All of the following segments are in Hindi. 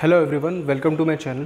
Hello everyone, welcome to my channel.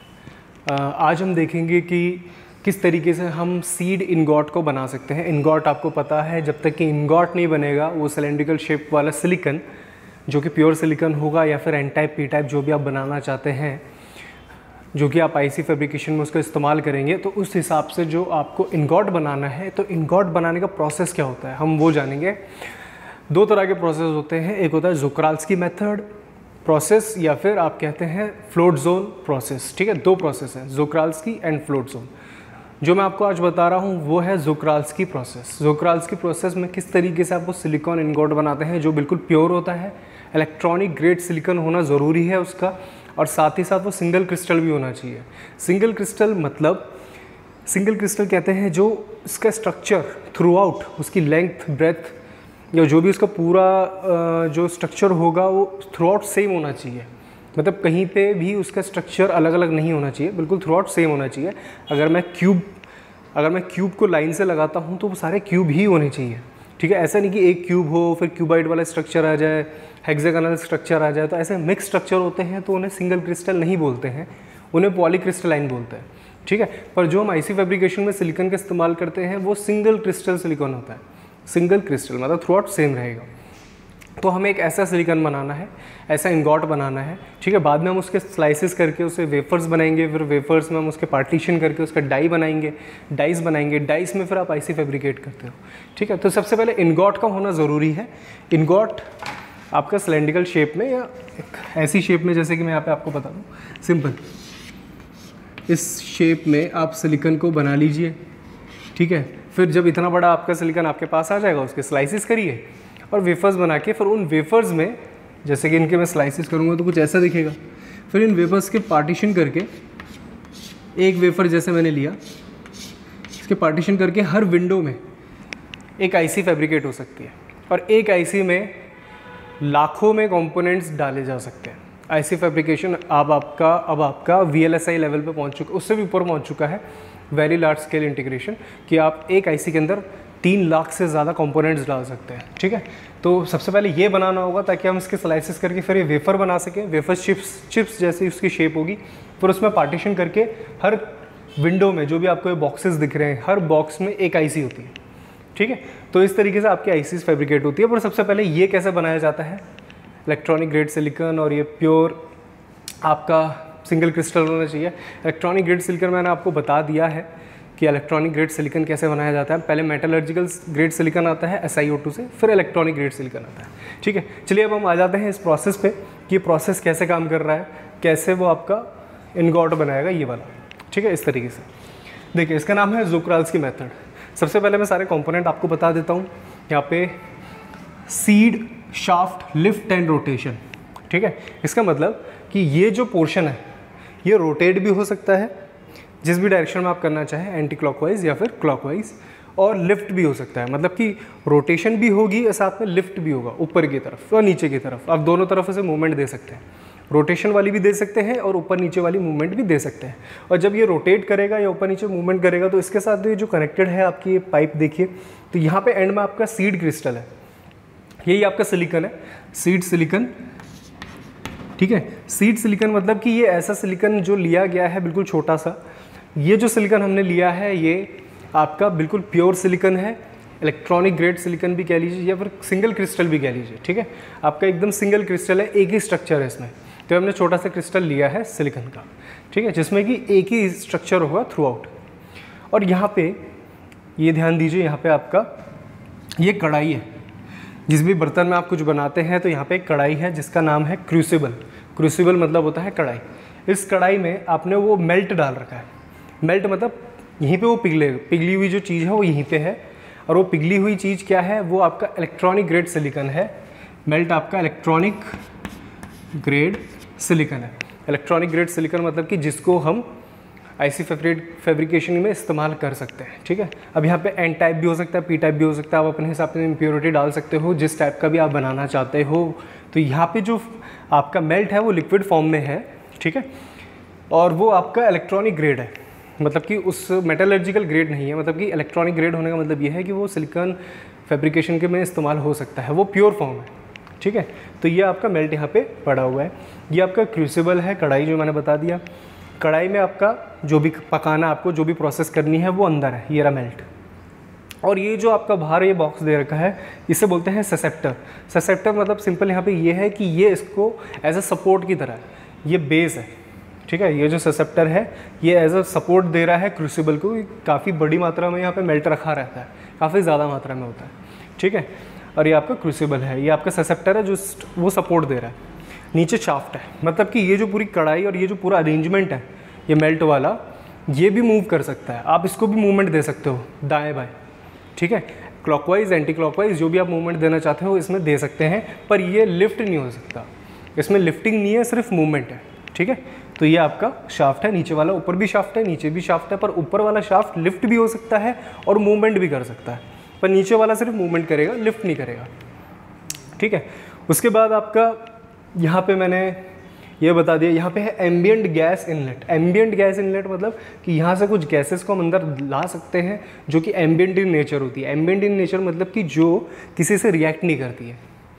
आज हम देखेंगे कि किस तरीके से हम सीड इनगॉट को बना सकते हैं। इनगॉट आपको पता है, जब तक कि इनगॉट नहीं बनेगा वो सिलेंड्रिकल शेप वाला सिलिकन जो कि प्योर सिलिकन होगा या फिर एन टाइप पी टाइप जो भी आप बनाना चाहते हैं, जो कि आप आईसी फैब्रिकेशन में उसका इस्तेमाल करेंगे, तो उस हिसाब से जो आपको इनगॉट बनाना है, तो इनगॉट बनाने का प्रोसेस क्या होता है हम वो जानेंगे। दो तरह के प्रोसेस होते हैं, एक होता है ज़ोक्राल्स्की मेथड प्रोसेस या फिर आप कहते हैं फ्लोट जोन प्रोसेस। ठीक है, दो प्रोसेस है, ज़ोक्राल्स्की एंड फ्लोट जोन। जो मैं आपको आज बता रहा हूँ वो है ज़ोक्राल्स्की प्रोसेस। ज़ोक्राल्स्की प्रोसेस में किस तरीके से आप वो सिलिकॉन इनगॉट बनाते हैं जो बिल्कुल प्योर होता है, इलेक्ट्रॉनिक ग्रेड सिलिकॉन होना ज़रूरी है उसका, और साथ ही साथ वो सिंगल क्रिस्टल भी होना चाहिए। सिंगल क्रिस्टल मतलब सिंगल क्रिस्टल कहते हैं जो इसका स्ट्रक्चर थ्रू आउट, उसकी लेंथ ब्रेथ या जो भी उसका पूरा जो स्ट्रक्चर होगा वो थ्रू आउट सेम होना चाहिए। मतलब कहीं पे भी उसका स्ट्रक्चर अलग अलग नहीं होना चाहिए, बिल्कुल थ्रू आउट सेम होना चाहिए। अगर मैं क्यूब को लाइन से लगाता हूँ तो वो सारे क्यूब ही होने चाहिए। ठीक है, ऐसा नहीं कि एक क्यूब हो फिर क्यूबाइड वाला स्ट्रक्चर आ जाए, हेक्सागोनल स्ट्रक्चर आ जाए, तो ऐसे मिक्स स्ट्रक्चर होते हैं तो उन्हें सिंगल क्रिस्टल नहीं बोलते हैं, उन्हें पॉलीक्रिस्टलाइन बोलते हैं। ठीक है, पर जो हम आईसी फैब्रिकेशन में सिलिकॉन का इस्तेमाल करते हैं वो सिंगल क्रिस्टल सिलिकॉन होता है। सिंगल क्रिस्टल मतलब थ्रू आउट सेम रहेगा। तो हमें एक ऐसा सिलिकॉन बनाना है, ऐसा इनगॉट बनाना है। ठीक है, बाद में हम उसके स्लाइसेस करके उसे वेफर्स बनाएंगे, फिर वेफर्स में हम उसके पार्टीशन करके उसका डाई बनाएंगे, डाइस बनाएंगे, डाइस में फिर आप आईसी फैब्रिकेट करते हो। ठीक है, तो सबसे पहले इनगॉट का होना ज़रूरी है। इनगॉट आपका सिलेंड्रिकल शेप में या एक ऐसी शेप में, जैसे कि मैं यहाँ पे आपको बता दूँ सिंपल, इस शेप में आप सिलिकॉन को बना लीजिए। ठीक है, फिर जब इतना बड़ा आपका सिलिकॉन आपके पास आ जाएगा उसके स्लाइसिस करिए और वेफर्स बना के फिर उन वेफर्स में, जैसे कि इनके मैं स्लाइसिस करूँगा तो कुछ ऐसा दिखेगा। फिर इन वेफर्स के पार्टीशन करके, एक वेफर जैसे मैंने लिया, इसके पार्टीशन करके हर विंडो में एक आईसी फैब्रिकेट हो सकती है, और एक आईसी में लाखों में कंपोनेंट्स डाले जा सकते हैं। आईसी फैब्रिकेशन अब आपका VLSI लेवल पे पहुंच चुका, उससे भी ऊपर पहुंच चुका है, वेरी लार्ज स्केल इंटीग्रेशन, कि आप एक आईसी के अंदर 3 लाख से ज़्यादा कंपोनेंट्स डाल सकते हैं। ठीक है, तो सबसे पहले ये बनाना होगा ताकि हम इसके स्लाइसेस करके फिर ये वेफर बना सकें। वेफर चिप्स जैसी उसकी शेप होगी, फिर उसमें पार्टीशन करके हर विंडो में जो भी आपको ये बॉक्सेस दिख रहे हैं, हर बॉक्स में एक आईसी होती है। ठीक है, तो इस तरीके से आपकी आईसीज फैब्रिकेट होती है। पर सबसे पहले ये कैसे बनाया जाता है, इलेक्ट्रॉनिक ग्रेड सिलिकॉन, और ये प्योर आपका सिंगल क्रिस्टल होना चाहिए। इलेक्ट्रॉनिक ग्रेड सिलिकॉन मैंने आपको बता दिया है कि इलेक्ट्रॉनिक ग्रेड सिलिकॉन कैसे बनाया जाता है। पहले मेटलर्जिकल ग्रेड सिलिकॉन आता है SiO2 से, फिर इलेक्ट्रॉनिक ग्रेड सिलिकॉन आता है। ठीक है, चलिए अब हम आ जाते हैं इस प्रोसेस पे कि ये प्रोसेस कैसे काम कर रहा है, कैसे वो आपका इनगॉट बनाएगा ये वाला। ठीक है, इस तरीके से देखिए, इसका नाम है ज़ोक्राल्स्की मेथड। सबसे पहले मैं सारे कंपोनेंट आपको बता देता हूँ। यहाँ पे seed, shaft, lift and rotation. ठीक है, इसका मतलब कि ये जो पोर्शन है ये रोटेट भी हो सकता है जिस भी डायरेक्शन में आप करना चाहें, एंटी क्लॉकवाइज या फिर क्लॉकवाइज, और लिफ्ट भी हो सकता है, मतलब कि रोटेशन भी होगी और साथ में लिफ्ट भी होगा, ऊपर की तरफ और नीचे की तरफ। आप दोनों तरफ से मूवमेंट दे सकते हैं, रोटेशन वाली भी दे सकते हैं और ऊपर नीचे वाली मूवमेंट भी दे सकते हैं। और जब ये रोटेट करेगा या ऊपर नीचे मूवमेंट करेगा तो इसके साथ ये जो कनेक्टेड है आपकी ये पाइप देखिए, तो यहाँ पे एंड में आपका सीड क्रिस्टल है, यही आपका सिलिकॉन है, सीड सिलिकॉन। ठीक है, सीड सिलिकॉन मतलब कि ये ऐसा सिलिकॉन जो लिया गया है बिल्कुल छोटा सा। ये जो सिलिकॉन हमने लिया है ये आपका बिल्कुल प्योर सिलिकॉन है, इलेक्ट्रॉनिक ग्रेड सिलिकॉन भी कह लीजिए या फिर सिंगल क्रिस्टल भी कह लीजिए। ठीक है, आपका एकदम सिंगल क्रिस्टल है, एक ही स्ट्रक्चर है इसमें। तो हमने छोटा सा क्रिस्टल लिया है सिलिकॉन का, ठीक है, जिसमें कि एक ही स्ट्रक्चर होगा थ्रू आउट। और यहाँ पे ये ध्यान दीजिए, यहाँ पे आपका ये कढ़ाई है। जिस भी बर्तन में आप कुछ बनाते हैं तो यहाँ पे एक कढ़ाई है जिसका नाम है क्रूसिबल। क्रूसिबल मतलब होता है कढ़ाई। इस कढ़ाई में आपने वो मेल्ट डाल रखा है। मेल्ट मतलब यहीं पे वो पिघली हुई जो चीज़ है वो यहीं पे है, और वो पिघली हुई चीज़ क्या है, वो आपका इलेक्ट्रॉनिक ग्रेड सिलिकॉन है। मेल्ट आपका इलेक्ट्रॉनिक ग्रेड सिलिकॉन है। इलेक्ट्रॉनिक ग्रेड सिलिकॉन मतलब कि जिसको हम आईसी फैब्रिकेशन में इस्तेमाल कर सकते हैं। ठीक है, अब यहाँ पे एन टाइप भी हो सकता है, पी टाइप भी हो सकता है, आप अपने हिसाब से इम्प्योरिटी डाल सकते हो जिस टाइप का भी आप बनाना चाहते हो। तो यहाँ पे जो आपका मेल्ट है वो लिक्विड फॉर्म में है। ठीक है, और वो आपका इलेक्ट्रॉनिक ग्रेड है, मतलब कि उस मेटलर्जिकल ग्रेड नहीं है। मतलब कि इलेक्ट्रॉनिक ग्रेड होने का मतलब ये है कि वो सिलिकॉन फैब्रिकेशन के में इस्तेमाल हो सकता है, वो प्योर फॉर्म है। ठीक है। तो ये आपका मेल्ट यहाँ पे पड़ा हुआ है। ये आपका क्रूसिबल है, कढ़ाई जो मैंने बता दिया। कढ़ाई में आपका जो भी पकाना, आपको जो भी प्रोसेस करनी है वो अंदर है, ये रहा मेल्ट। और ये जो आपका बाहर ये बॉक्स दे रखा है, इसे बोलते हैं ससेप्टर। ससेप्टर मतलब सिंपल यहाँ पे ये है कि ये इसको एज अ सपोर्ट की तरह, ये बेस है, ठीक है। ये जो ससेप्टर है ये एज अ सपोर्ट दे रहा है क्रूसिबल को। काफ़ी बड़ी मात्रा में यहाँ पे मेल्ट रखा रहता है, काफ़ी ज़्यादा मात्रा में होता है, ठीक है। और ये आपका क्रूसिबल है, ये आपका ससेप्टर है जो वो सपोर्ट दे रहा है। नीचे शाफ्ट है, मतलब कि ये जो पूरी कढ़ाई और ये जो पूरा अरेंजमेंट है ये मेल्ट वाला, ये भी मूव कर सकता है। आप इसको भी मूवमेंट दे सकते हो दाएँ बाएँ, ठीक है। क्लॉकवाइज, एंटी क्लॉकवाइज जो भी आप मूवमेंट देना चाहते हो इसमें दे सकते हैं, पर ये लिफ्ट नहीं हो सकता, इसमें लिफ्टिंग नहीं है, सिर्फ मूवमेंट है, ठीक है। तो ये आपका शाफ्ट है, नीचे वाला, ऊपर भी शाफ्ट है, नीचे भी शाफ्ट है, पर ऊपर वाला शाफ्ट लिफ्ट भी हो सकता है और मूवमेंट भी कर सकता है, पर नीचे वाला सिर्फ मूवमेंट करेगा, लिफ्ट नहीं करेगा, ठीक है। उसके बाद आपका यहाँ पे मैंने ये बता दिया, यहाँ पे है ambient gas inlet. Ambient gas inlet मतलब कि यहाँ से कुछ गैसेस को हम अंदर ला सकते हैं जो कि एम्बिएंट इन नेचर होती है। एम्बिएंट इन नेचर मतलब कि जो किसी से रिएक्ट नहीं करती है,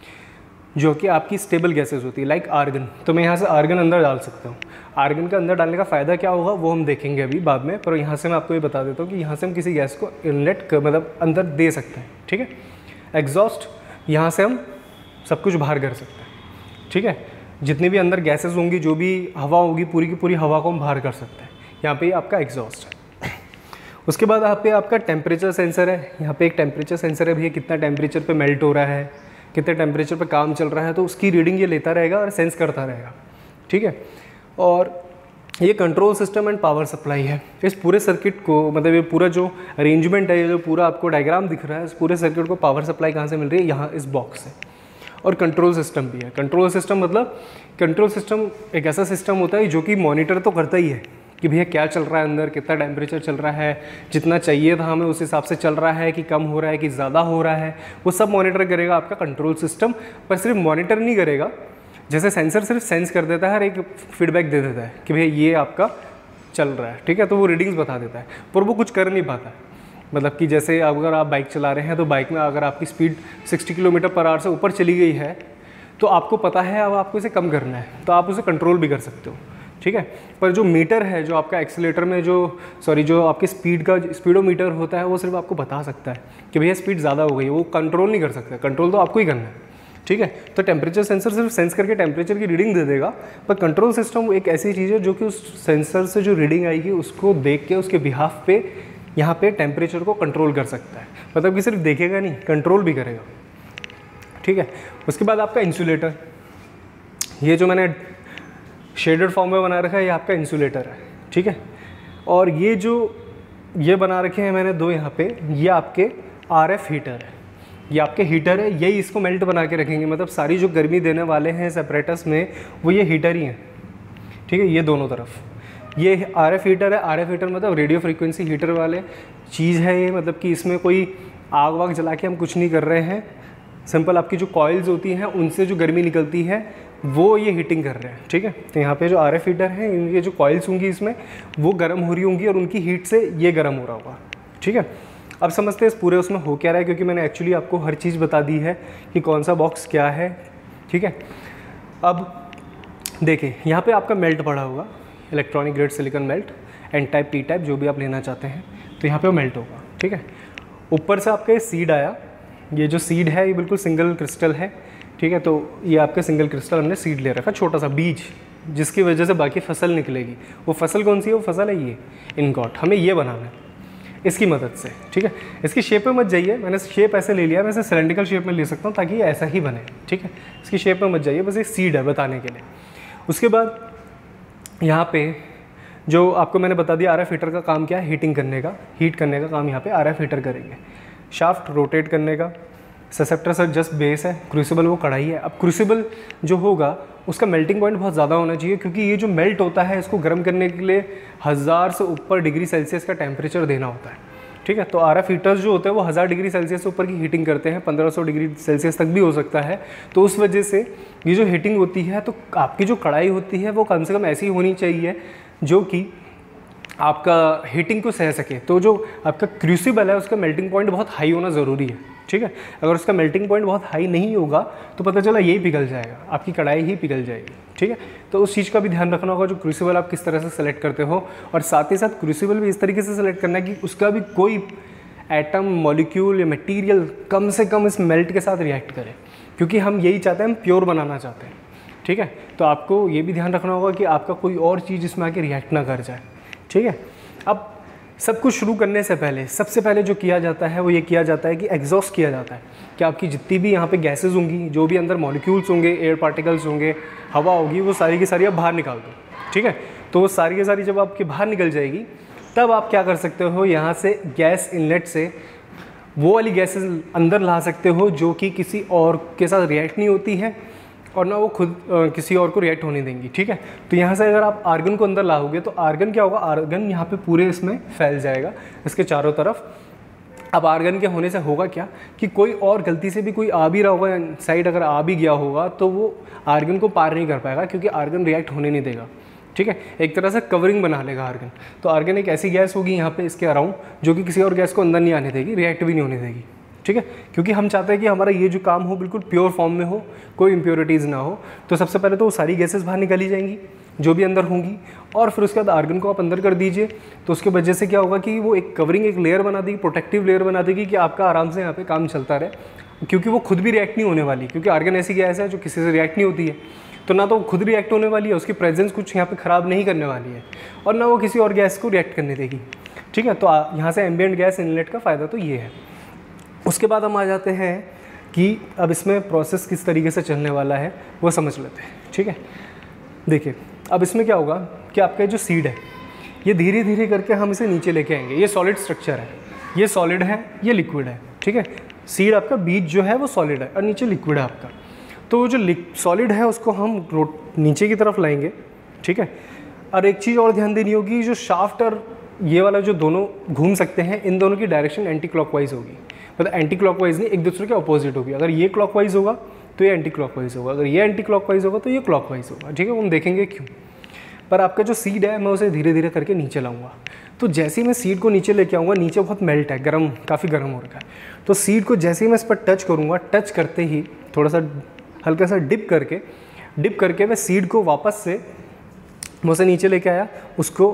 जो कि आपकी स्टेबल गैसेस होती है, लाइक आर्गन। तो मैं यहाँ से आर्गन अंदर डाल सकता हूँ। आर्गन का अंदर डालने का फ़ायदा क्या होगा वो हम देखेंगे अभी बाद में, पर यहाँ से मैं आपको ये बता देता हूँ कि यहाँ से हम किसी गैस को इनलेट मतलब अंदर दे सकते हैं, ठीक है। एग्जॉस्ट, यहाँ से हम सब कुछ बाहर कर सकते हैं, ठीक है। जितनी भी अंदर गैसेस होंगी, जो भी हवा होगी, पूरी की पूरी हवा को हम बाहर कर सकते हैं। यहाँ पे आपका एग्जॉस्ट है। उसके बाद यहाँ पे आपका टेम्परेचर सेंसर है। यहाँ पे एक टेम्परेचर सेंसर है, भैया कितना टेम्परेचर पे मेल्ट हो रहा है, कितने टेम्परेचर पे काम चल रहा है, तो उसकी रीडिंग ये लेता रहेगा और सेंस करता रहेगा, ठीक है। और ये control system and power supply है। इस पूरे सर्किट को, मतलब ये पूरा जो अरेंजमेंट है, ये जो पूरा आपको डायग्राम दिख रहा है, इस पूरे सर्किट को पावर सप्लाई कहाँ से मिल रही है, यहाँ इस बॉक्स से। और कंट्रोल सिस्टम भी है। कंट्रोल सिस्टम मतलब, कंट्रोल सिस्टम एक ऐसा सिस्टम होता है जो कि मॉनिटर तो करता ही है कि भैया क्या चल रहा है अंदर, कितना टेम्परेचर चल रहा है, जितना चाहिए था हमें उस हिसाब से चल रहा है कि कम हो रहा है कि ज़्यादा हो रहा है, वो सब मॉनिटर करेगा आपका कंट्रोल सिस्टम। पर सिर्फ मॉनिटर नहीं करेगा, जैसे सेंसर सिर्फ सेंस कर देता है और एक फीडबैक दे देता है कि भैया ये आपका चल रहा है, ठीक है, तो वो रीडिंग्स बता देता है, पर वो कुछ कर नहीं पाता है। मतलब कि जैसे अगर आप बाइक चला रहे हैं तो बाइक में अगर आपकी स्पीड 60 किलोमीटर पर आवर से ऊपर चली गई है तो आपको पता है अब आपको इसे कम करना है, तो आप उसे कंट्रोल भी कर सकते हो, ठीक है। पर जो मीटर है, जो आपका एक्सीलेटर में जो आपकी स्पीड का स्पीडोमीटर होता है, वो सिर्फ आपको बता सकता है कि भैया स्पीड ज़्यादा हो गई, वो कंट्रोल नहीं कर सकता। कंट्रोल तो आपको ही करना है, ठीक है। तो टेम्परेचर सेंसर सिर्फ सेंस करके टेम्परेचर की रीडिंग दे देगा, पर कंट्रोल सिस्टम एक ऐसी चीज़ है जो कि उस सेंसर से जो रीडिंग आएगी उसको देख के उसके बिहाफ पे यहाँ पे टेम्परेचर को कंट्रोल कर सकता है। मतलब कि सिर्फ देखेगा नहीं, कंट्रोल भी करेगा, ठीक है। उसके बाद आपका इंसुलेटर, ये जो मैंने शेडेड फॉर्म में बना रखा है, ये आपका इंसुलेटर है, ठीक है। और ये जो ये बना रखे हैं मैंने दो यहाँ पे, ये आपके RF हीटर है, ये आपके हीटर है, यही इसको मेल्ट बना के रखेंगे। मतलब सारी जो गर्मी देने वाले हैं सेपरेटस में वो ये हीटर ही हैं, ठीक है, ये दोनों तरफ। ये RF हीटर है। RF हीटर मतलब रेडियो फ्रीक्वेंसी हीटर वाले चीज़ है ये, मतलब कि इसमें कोई आग वाग जला के हम कुछ नहीं कर रहे हैं। सिंपल आपकी जो कॉइल्स होती हैं उनसे जो गर्मी निकलती है वो ये हीटिंग कर रहे हैं, ठीक है। तो यहाँ पे जो RF हीटर है, इनके जो कॉइल्स होंगी इसमें वो गर्म हो रही होंगी और उनकी हीट से ये गर्म हो रहा होगा, ठीक है। अब समझते हैं इस पूरे उसमें हो क्या रहा है, क्योंकि मैंने एक्चुअली आपको हर चीज़ बता दी है कि कौन सा बॉक्स क्या है, ठीक है। अब देखिए यहाँ पे आपका मेल्ट पड़ा होगा, electronic grade silicon melt, N type P type जो भी आप लेना चाहते हैं, तो यहाँ पे वो मेल्ट होगा, ठीक है। ऊपर से आपका ये सीड आया, ये जो सीड है ये बिल्कुल सिंगल क्रिस्टल है, ठीक है। तो ये आपका सिंगल क्रिस्टल हमने सीड ले रखा, छोटा सा बीज, जिसकी वजह से बाकी फसल निकलेगी। वो फसल कौन सी है? वो फसल है ये इनगॉट। हमें ये बनाना है इसकी मदद से, ठीक है। इसकी शेप में मत जाइए, मैंने शेप ऐसे ले लिया, मैं इसे सिलेंड्रिकल शेप में ले सकता हूँ ताकि ये ऐसा ही बने, ठीक है। इसकी शेप में मत जाइए, बस ये सीड है बताने के लिए। उसके बाद यहाँ पे जो आपको मैंने बता दिया RF हीटर का काम क्या है, हीटिंग करने का, हीट करने का काम यहाँ पे RF हीटर करेंगे। शाफ्ट रोटेट करने का, ससेप्टर सर जस्ट बेस है, क्रूसिबल वो कढ़ाई है। अब क्रूसिबल जो होगा उसका मेल्टिंग पॉइंट बहुत ज़्यादा होना चाहिए, क्योंकि ये जो मेल्ट होता है इसको गर्म करने के लिए 1000 से ऊपर डिग्री सेल्सियस का टेम्परेचर देना होता है, ठीक है। तो RF हीटर्स जो होते हैं वो 1000 डिग्री सेल्सियस से ऊपर की हीटिंग करते हैं, 1500 डिग्री सेल्सियस तक भी हो सकता है। तो उस वजह से ये जो हीटिंग होती है, तो आपकी जो कढ़ाई होती है वो कम से कम ऐसी होनी चाहिए जो कि आपका हीटिंग को सह सके, तो जो आपका क्रूसिबल है उसका मेल्टिंग पॉइंट बहुत हाई होना ज़रूरी है, ठीक है। अगर उसका मेल्टिंग पॉइंट बहुत हाई नहीं होगा तो पता चला यही पिघल जाएगा, आपकी कढ़ाई ही पिघल जाएगी, ठीक है। तो उस चीज़ का भी ध्यान रखना होगा, जो क्रूसिबल आप किस तरह से सेलेक्ट करते हो, और साथ ही साथ क्रूसिबल भी इस तरीके से सेलेक्ट करना है कि उसका भी कोई एटम, मॉलिक्यूल या मटेरियल कम से कम इस मेल्ट के साथ रिएक्ट करे, क्योंकि हम यही चाहते हैं, हम प्योर बनाना चाहते हैं, ठीक है। तो आपको ये भी ध्यान रखना होगा कि आपका कोई और चीज़ इसमें आके रिएक्ट ना कर जाए, ठीक है। अब सब कुछ शुरू करने से पहले सबसे पहले जो किया जाता है वो ये किया जाता है कि एग्जॉस्ट किया जाता है, कि आपकी जितनी भी यहाँ पे गैसेस होंगी, जो भी अंदर मॉलिक्यूल्स होंगे, एयर पार्टिकल्स होंगे, हवा होगी, वो सारी की सारी आप बाहर निकाल दो, ठीक है। तो वो सारी की सारी जब आपकी बाहर निकल जाएगी तब आप क्या कर सकते हो, यहाँ से गैस इनलेट से वो वाली गैसेस अंदर ला सकते हो जो कि किसी और के साथ रिएक्ट नहीं होती है और ना वो खुद किसी और को रिएक्ट होने देंगी, ठीक है। तो यहाँ से अगर आप आर्गन को अंदर लाओगे तो आर्गन क्या होगा, आर्गन यहाँ पे पूरे इसमें फैल जाएगा इसके चारों तरफ। अब आर्गन के होने से होगा क्या कि कोई और गलती से भी कोई आ भी रहा होगा साइड, अगर आ भी गया होगा तो वो आर्गन को पार नहीं कर पाएगा, क्योंकि आर्गन रिएक्ट होने नहीं देगा, ठीक है। एक तरह से कवरिंग बना लेगा आर्गन। तो आर्गन एक ऐसी गैस होगी यहाँ पे इसके अराउंड जो कि किसी और गैस को अंदर नहीं आने देगी, रिएक्ट भी नहीं होने देगी, ठीक है। क्योंकि हम चाहते हैं कि हमारा ये जो काम हो बिल्कुल प्योर फॉर्म में हो, कोई इम्प्योरिटीज़ ना हो। तो सबसे पहले तो वो सारी गैसेस बाहर निकाली जाएंगी जो भी अंदर होंगी, और फिर उसके बाद आर्गन को आप अंदर कर दीजिए। तो उसके वजह से क्या होगा कि वो एक कवरिंग, एक लेयर बना देगी, प्रोटेक्टिव लेयर बना देगी कि आपका आराम से यहाँ पे काम चलता रहे, क्योंकि वो खुद भी रिएक्ट नहीं होने वाली, क्योंकि आर्गन ऐसी गैस है जो किसी से रिएक्ट नहीं होती है। तो ना तो वो खुद रिएक्ट होने वाली है, उसकी प्रेजेंस कुछ यहाँ पे ख़राब नहीं करने वाली है, और ना वो किसी और गैस को रिएक्ट करने देगी, ठीक है। तो यहाँ से एम्बिएंट गैस इनलेट का फ़ायदा तो ये है। उसके बाद हम आ जाते हैं कि अब इसमें प्रोसेस किस तरीके से चलने वाला है वो समझ लेते हैं, ठीक है। देखिए अब इसमें क्या होगा कि आपका जो सीड है ये धीरे धीरे करके हम इसे नीचे लेके आएंगे। ये सॉलिड स्ट्रक्चर है, ये सॉलिड है, ये लिक्विड है, ठीक है। सीड आपका बीज जो है वो सॉलिड है और नीचे लिक्विड है आपका। तो जो सॉलिड है उसको हम नीचे की तरफ लाएंगे, ठीक है। और एक चीज़ और ध्यान देनी होगी, जो शाफ्ट और ये वाला जो दोनों घूम सकते हैं, इन दोनों की डायरेक्शन एंटी क्लॉकवाइज होगी। मतलब एंटी क्लॉकवाइज नहीं, एक दूसरे के अपोजिट होगी। अगर ये क्लॉकवाइज होगा तो ये एंटी क्लॉकवाइज होगा, अगर ये एंटी क्लॉकवाइज होगा तो ये क्लॉकवाइज होगा, ठीक है। हम देखेंगे क्यों। पर आपका जो सीड है मैं उसे धीरे धीरे करके नीचे लाऊंगा। तो जैसे ही मैं सीड को नीचे लेके आऊँगा, नीचे बहुत मेल्ट है, गर्म, काफ़ी गर्म हो रखा है। तो सीड को जैसे ही मैं इस पर टच करूँगा, टच करते ही थोड़ा सा हल्का सा डिप करके मैं सीड को वापस से मैं उसे नीचे लेके आया, उसको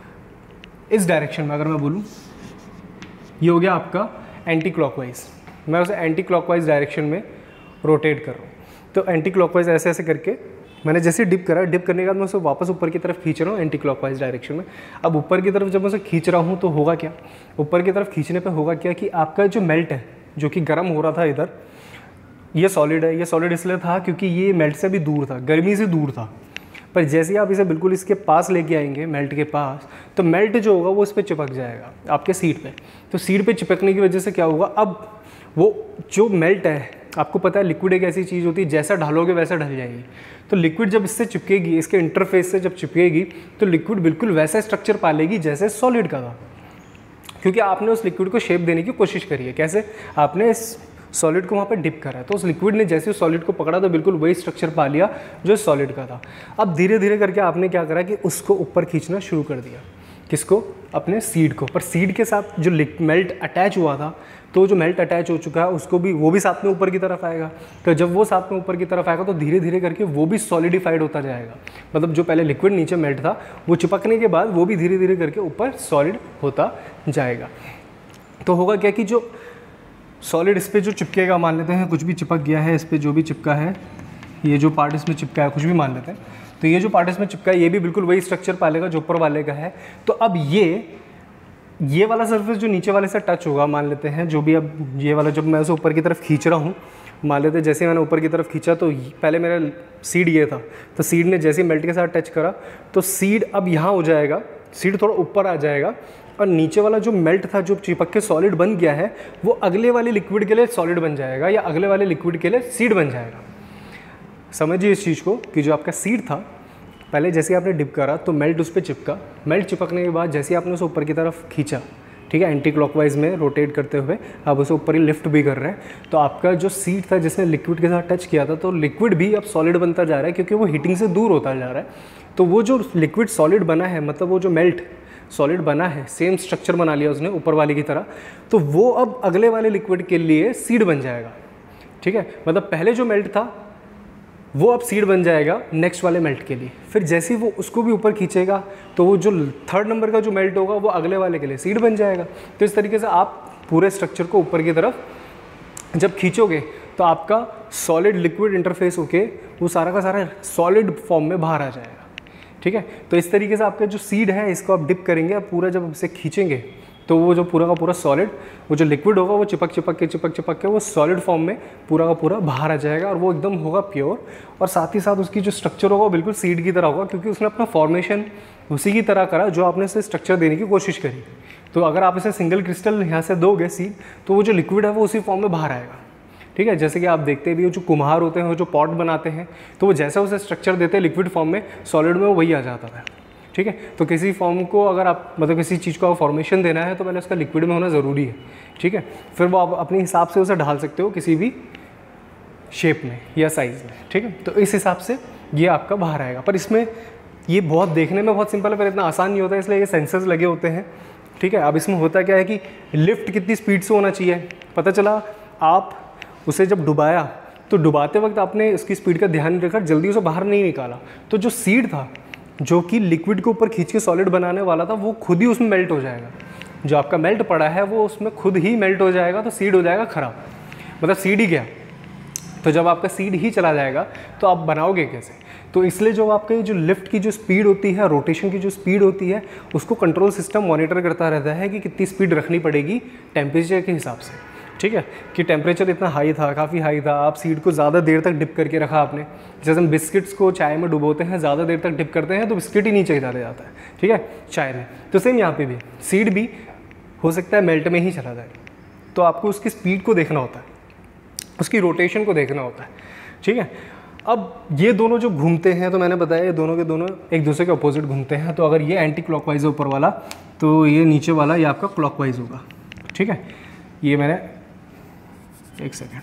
इस डायरेक्शन में अगर मैं बोलूँ, ये हो गया आपका एंटी क्लॉकवाइज। मैं उसे एंटी क्लॉकवाइज डायरेक्शन में रोटेट कर रहा हूँ। तो एंटी क्लॉकवाइज ऐसे ऐसे करके मैंने जैसे डिप करा, डिप करने के बाद मैं उसे वापस ऊपर की तरफ खींच रहा हूँ एंटी क्लॉकवाइज डायरेक्शन में। अब ऊपर की तरफ जब मैं उसे खींच रहा हूँ तो होगा क्या, ऊपर की तरफ खींचने पे होगा क्या कि आपका जो मेल्ट है, जो कि गर्म हो रहा था इधर, ये सॉलिड है। ये सॉलिड इसलिए था क्योंकि ये मेल्ट से भी दूर था, गर्मी से दूर था। पर जैसे ही आप इसे बिल्कुल इसके पास लेके आएंगे, मेल्ट के पास, तो मेल्ट जो होगा वो इस पर चिपक जाएगा आपके सीड पे। तो सीड पे चिपकने की वजह से क्या होगा, अब वो जो मेल्ट है, आपको पता है लिक्विड एक ऐसी चीज़ होती है जैसा ढालोगे वैसा ढल जाएगी। तो लिक्विड जब इससे चिपकेगी, इसके इंटरफेस से जब चिपकेगी, तो लिक्विड बिल्कुल वैसा स्ट्रक्चर पालेगी जैसे सॉलिड का था, क्योंकि आपने उस लिक्विड को शेप देने की कोशिश करी है। कैसे, आपने इस सॉलिड को वहाँ पे डिप करा है, तो उस लिक्विड ने जैसे उस सॉलिड को पकड़ा तो बिल्कुल वही स्ट्रक्चर पा लिया जो सॉलिड का था। अब धीरे धीरे करके आपने क्या करा कि उसको ऊपर खींचना शुरू कर दिया। किसको, अपने सीड को। पर सीड के साथ जो मेल्ट अटैच हुआ था, तो जो मेल्ट अटैच हो चुका है उसको भी, वो भी साथ में ऊपर की तरफ आएगा। तो जब वो साथ में ऊपर की तरफ आएगा तो धीरे धीरे करके वो भी सॉलिडिफाइड होता जाएगा। मतलब जो पहले लिक्विड नीचे मेल्ट था, वो चिपकने के बाद वो भी धीरे धीरे करके ऊपर सॉलिड होता जाएगा। तो होगा क्या कि जो सॉलिड इस पर जो चिपकेगा, मान लेते हैं कुछ भी चिपक गया है, इस पर जो भी चिपका है, ये जो पार्ट इसमें चिपका है, कुछ भी मान लेते हैं, तो ये जो पार्ट इसमें चिपका है ये भी बिल्कुल वही स्ट्रक्चर पालेगा जो ऊपर वाले का है। तो अब ये वाला सरफेस जो नीचे वाले से टच होगा, मान लेते हैं जो भी, अब ये वाला जब मैं उसे ऊपर की तरफ खींच रहा हूँ, मान लेते हैं जैसे मैंने ऊपर की तरफ खींचा तो पहले मेरा सीड ये था, तो सीड ने जैसे मेल्ट के साथ टच करा तो सीड अब यहाँ हो जाएगा, सीड थोड़ा ऊपर आ जाएगा, और नीचे वाला जो मेल्ट था, जो चिपक के सॉलिड बन गया है, वो अगले वाले लिक्विड के लिए सॉलिड बन जाएगा या अगले वाले लिक्विड के लिए सीड बन जाएगा। समझिए इस चीज़ को कि जो आपका सीड था, पहले जैसे आपने डिप करा तो मेल्ट उस पर चिपका, मेल्ट चिपकने के बाद जैसे आपने उसे ऊपर की तरफ खींचा, ठीक है, एंटी क्लॉकवाइज में रोटेट करते हुए आप उसे ऊपर ही लिफ्ट भी कर रहे हैं, तो आपका जो सीड था जिसने लिक्विड के साथ टच किया था, तो लिक्विड भी अब सॉलिड बनता जा रहा है क्योंकि वो हीटिंग से दूर होता जा रहा है। तो वो जो लिक्विड सॉलिड बना है, मतलब वो जो मेल्ट सॉलिड बना है, सेम स्ट्रक्चर बना लिया उसने ऊपर वाले की तरह, तो वो अब अगले वाले लिक्विड के लिए सीड बन जाएगा। ठीक है, मतलब पहले जो मेल्ट था वो अब सीड बन जाएगा नेक्स्ट वाले मेल्ट के लिए। फिर जैसे ही वो उसको भी ऊपर खींचेगा तो वो जो थर्ड नंबर का जो मेल्ट होगा वो अगले वाले के लिए सीड बन जाएगा। तो इस तरीके से आप पूरे स्ट्रक्चर को ऊपर की तरफ जब खींचोगे तो आपका सॉलिड लिक्विड इंटरफेस होके वो सारा का सारा सॉलिड फॉर्म में बाहर आ जाएगा। ठीक है, तो इस तरीके से आपका जो सीड है इसको आप डिप करेंगे, आप पूरा जब इसे खींचेंगे तो वो जो पूरा का पूरा सॉलिड, वो जो लिक्विड होगा वो चिपक चिपक के वो सॉलिड फॉर्म में पूरा का पूरा बाहर आ जाएगा और वो एकदम होगा प्योर। और साथ ही साथ उसकी जो स्ट्रक्चर होगा वो बिल्कुल सीड की तरह होगा, क्योंकि उसने अपना फॉर्मेशन उसी की तरह करा जो आपने इसे स्ट्रक्चर देने की कोशिश करी। तो अगर आप इसे सिंगल क्रिस्टल यहाँ से दोगे सीड, तो वो जो लिक्विड है वो उसी फॉर्म में बाहर आएगा। ठीक है, जैसे कि आप देखते भी हो जो कुम्हार होते हैं वो जो पॉट बनाते हैं, तो वो जैसा उसे स्ट्रक्चर देते हैं लिक्विड फॉर्म में, सॉलिड में वही आ जाता है। ठीक है, तो किसी फॉर्म को अगर आप मतलब किसी चीज़ को फॉर्मेशन देना है तो पहले उसका लिक्विड में होना ज़रूरी है। ठीक है, फिर वो आप अपने हिसाब से उसे ढाल सकते हो किसी भी शेप में या साइज़ में। ठीक है, तो इस हिसाब से ये आपका बाहर आएगा। पर इसमें ये बहुत देखने में बहुत सिंपल है पर इतना आसान नहीं होता है, इसलिए ये सेंसर्स लगे होते हैं। ठीक है, अब इसमें होता क्या है कि लिफ्ट कितनी स्पीड से होना चाहिए, पता चला आप उसे जब डुबाया तो डुबाते वक्त आपने उसकी स्पीड का ध्यान रखा, जल्दी उसे बाहर नहीं निकाला, तो जो सीड था जो कि लिक्विड के ऊपर खींच के सॉलिड बनाने वाला था वो खुद ही उसमें मेल्ट हो जाएगा। जो आपका मेल्ट पड़ा है वो उसमें खुद ही मेल्ट हो जाएगा, तो सीड हो जाएगा ख़राब, मतलब सीड ही गया। तो जब आपका सीड ही चला जाएगा तो आप बनाओगे कैसे? तो इसलिए जो आपके जो लिफ्ट की जो स्पीड होती है, रोटेशन की जो स्पीड होती है, उसको कंट्रोल सिस्टम मॉनिटर करता रहता है कि कितनी स्पीड रखनी पड़ेगी टेम्परेचर के हिसाब से। ठीक है, कि टेम्परेचर इतना हाई था, काफ़ी हाई था, आप सीड को ज़्यादा देर तक डिप करके रखा आपने। जैसे हम बिस्किट्स को चाय में डुबोते हैं, ज़्यादा देर तक डिप करते हैं तो बिस्किट ही नीचे चला जाता है। ठीक है, चाय में तो सेम यहाँ पे भी सीड भी हो सकता है मेल्ट में ही चला जाए, तो आपको उसकी स्पीड को देखना होता है, उसकी रोटेशन को देखना होता है। ठीक है, अब ये दोनों जो घूमते हैं तो मैंने बताया ये दोनों के दोनों एक दूसरे के अपोजिट घूमते हैं। तो अगर ये एंटी क्लॉकवाइज है ऊपर वाला तो ये नीचे वाला ये आपका क्लॉकवाइज होगा। ठीक है, ये मैंने एक सेकेंड,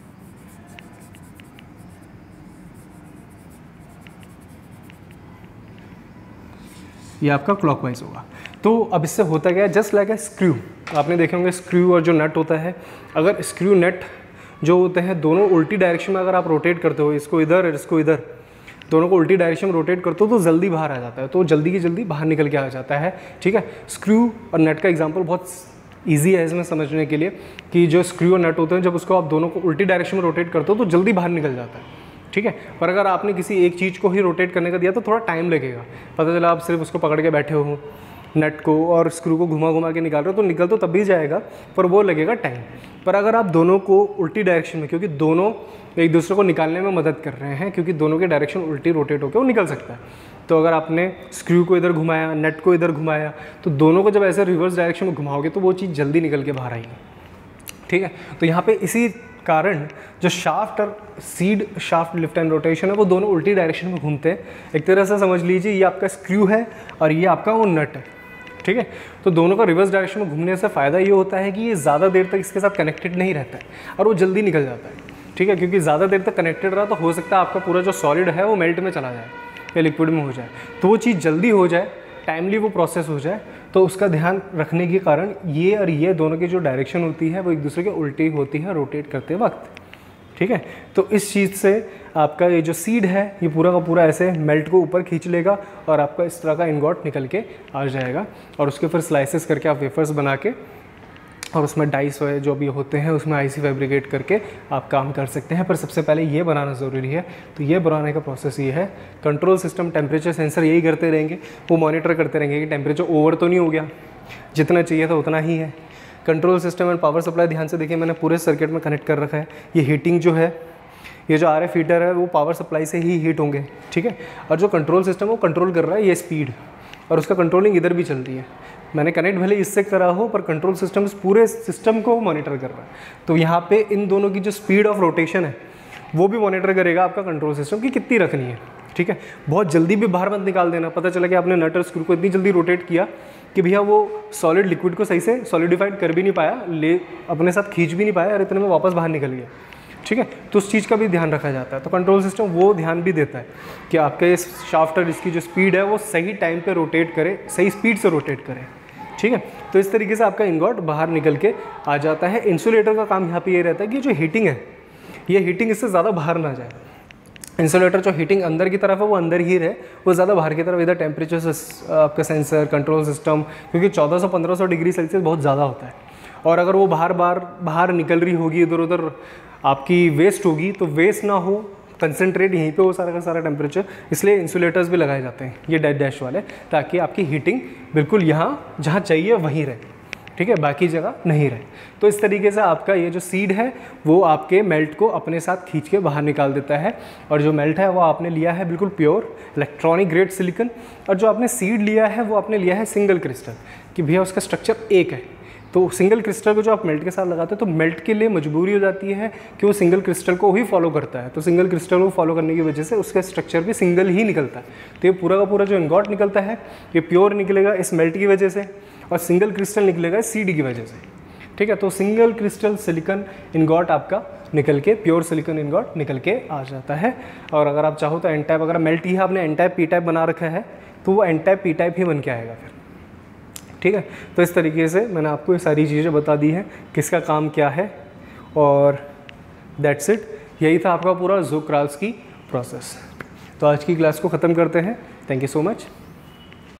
ये आपका क्लॉकवाइज होगा। तो अब इससे होता क्या है, जस्ट लाइक ए स्क्रू, आपने देखे होंगे स्क्रू और जो नट होता है, अगर स्क्रू नट जो होते हैं दोनों उल्टी डायरेक्शन में अगर आप रोटेट करते हो, इसको इधर और इसको इधर, दोनों को उल्टी डायरेक्शन में रोटेट करते हो तो जल्दी बाहर आ जाता है, तो जल्दी की जल्दी बाहर निकल के आ जाता है। ठीक है, स्क्रू और नट का एग्जांपल बहुत ईजी है इसमें समझने के लिए कि जो स्क्रू और नट होते हैं जब उसको आप दोनों को उल्टी डायरेक्शन में रोटेट करते हो तो जल्दी बाहर निकल जाता है। ठीक है, पर अगर आपने किसी एक चीज़ को ही रोटेट करने का दिया तो थोड़ा टाइम लगेगा। पता चला आप सिर्फ उसको पकड़ के बैठे हो, नट को और स्क्रू को घुमा घुमा के निकाल रहे हो तो निकल तो तब भी जाएगा पर वो लगेगा टाइम। पर अगर आप दोनों को उल्टी डायरेक्शन में, क्योंकि दोनों एक दूसरे को निकालने में मदद कर रहे हैं, क्योंकि दोनों के डायरेक्शन उल्टी रोटेट होकर वो निकल सकता है, तो अगर आपने स्क्रू को इधर घुमाया, नट को इधर घुमाया, तो दोनों को जब ऐसे रिवर्स डायरेक्शन में घुमाओगे तो वो चीज़ जल्दी निकल के बाहर आएगी। ठीक है, तो यहाँ पे इसी कारण जो शाफ्ट और seed shaft lift and rotation है वो दोनों उल्टी डायरेक्शन में घूमते हैं। एक तरह से समझ लीजिए ये आपका स्क्रू है और ये आपका वो नट है। ठीक है, तो दोनों का रिवर्स डायरेक्शन में घूमने से फ़ायदा ये होता है कि ये ज़्यादा देर तक इसके साथ कनेक्टेड नहीं रहता है और वो जल्दी निकल जाता है। ठीक है, क्योंकि ज़्यादा देर तक कनेक्टेड रहा तो हो सकता है आपका पूरा जो सॉलिड है वो मेल्ट में चला जाए या लिक्विड में हो जाए, तो वो चीज़ जल्दी हो जाए, टाइमली वो प्रोसेस हो जाए, तो उसका ध्यान रखने के कारण ये और ये दोनों की जो डायरेक्शन होती है वो एक दूसरे के उल्टी होती है रोटेट करते वक्त। ठीक है, तो इस चीज़ से आपका ये जो सीड है ये पूरा का पूरा ऐसे मेल्ट को ऊपर खींच लेगा और आपका इस तरह का इनगॉट निकल के आ जाएगा और उसके फिर स्लाइसेस करके आप वेफर्स बना के और उसमें डाइस जो भी होते हैं उसमें आईसी फैब्रिकेट करके आप काम कर सकते हैं। पर सबसे पहले ये बनाना ज़रूरी है। तो ये बनाने का प्रोसेस ये है, कंट्रोल सिस्टम टेम्परेचर सेंसर यही करते रहेंगे, वो मॉनिटर करते रहेंगे कि टेम्परेचर ओवर तो नहीं हो गया, जितना चाहिए था उतना ही है। Control system and power supply ध्यान से देखिए मैंने पूरे सर्किट में कनेक्ट कर रखा है। ये हीटिंग जो है, ये जो RF हीटर है वो पावर सप्लाई से ही हीट होंगे। ठीक है, और जो कंट्रोल सिस्टम वो कंट्रोल कर रहा है ये स्पीड, और उसका कंट्रोलिंग इधर भी चल रही है। मैंने कनेक्ट भले इससे करा हो पर कंट्रोल सिस्टम इस पूरे सिस्टम को मॉनिटर कर रहा है। तो यहाँ पे इन दोनों की जो स्पीड ऑफ रोटेशन है वो भी मॉनिटर करेगा आपका कंट्रोल सिस्टम की कितनी रखनी है। ठीक है, बहुत जल्दी भी बाहर मत निकाल देना। पता चला कि आपने नट और स्क्रू को इतनी जल्दी रोटेट किया कि भैया वो सॉलिड लिक्विड को सही से सॉलिडिफाइड कर भी नहीं पाया, ले अपने साथ खींच भी नहीं पाया और इतने में वापस बाहर निकल गया। ठीक है, तो उस चीज़ का भी ध्यान रखा जाता है। तो कंट्रोल सिस्टम वो ध्यान भी देता है कि आपके इस शाफ्ट और इसकी जो स्पीड है वो सही टाइम पे रोटेट करे, सही स्पीड से रोटेट करे। ठीक है, तो इस तरीके से आपका इंगॉट बाहर निकल के आ जाता है। इंसुलेटर का काम यहाँ पे ये रहता है कि जो हीटिंग है, ये हीटिंग इससे ज़्यादा बाहर ना जाए। इंसुलेटर जो हीटिंग अंदर की तरफ है वो अंदर ही रहे, वो ज़्यादा बाहर की तरफ, इधर टेम्परेचर से आपका सेंसर कंट्रोल सिस्टम, क्योंकि 1400-1500 डिग्री सेल्सियस बहुत ज़्यादा होता है, और अगर वो बाहर निकल रही होगी, इधर उधर आपकी वेस्ट होगी, तो वेस्ट ना हो, कंसनट्रेट यहीं पे वो सारा का सारा टेम्परेचर। इसलिए इंसुलेटर्स भी लगाए जाते हैं ये डैश वाले, ताकि आपकी हीटिंग बिल्कुल यहाँ जहाँ चाहिए वहीं रहे, ठीक है, बाकी जगह नहीं रहे। तो इस तरीके से आपका ये जो सीड है वो आपके मेल्ट को अपने साथ खींच के बाहर निकाल देता है। और जो मेल्ट है वो आपने लिया है बिल्कुल प्योर इलेक्ट्रॉनिक ग्रेड सिलिकॉन, और जो आपने सीड लिया है वो आपने लिया है सिंगल क्रिस्टल, कि भैया उसका स्ट्रक्चर एक है। तो सिंगल क्रिस्टल को जो आप मेल्ट के साथ लगाते हैं तो मेल्ट के लिए मजबूरी हो जाती है कि वो सिंगल क्रिस्टल को ही फॉलो करता है। तो सिंगल क्रिस्टल को फॉलो करने की वजह से उसका स्ट्रक्चर भी सिंगल ही निकलता है। तो ये पूरा का पूरा जो इंगॉट निकलता है ये प्योर निकलेगा इस मेल्ट की वजह से, और सिंगल क्रिस्टल निकलेगा इस सीड की वजह से। ठीक है, तो सिंगल क्रिस्टल सिलिकॉन इंगॉट आपका निकल के, प्योर सिलिकॉन इंगॉट निकल के आ जाता है। और अगर आप चाहो तो एन टाइप, अगर मेल्ट ही आपने एन टाइप पी टाइप बना रखा है तो वो एन टाइप पी टाइप ही बन के आएगा फिर। ठीक है, तो इस तरीके से मैंने आपको ये सारी चीज़ें बता दी हैं, किसका काम क्या है, और दैट्स इट। यही था आपका पूरा ज़ोक्राल्स्की प्रोसेस। तो आज की क्लास को ख़त्म करते हैं। Thank you so much.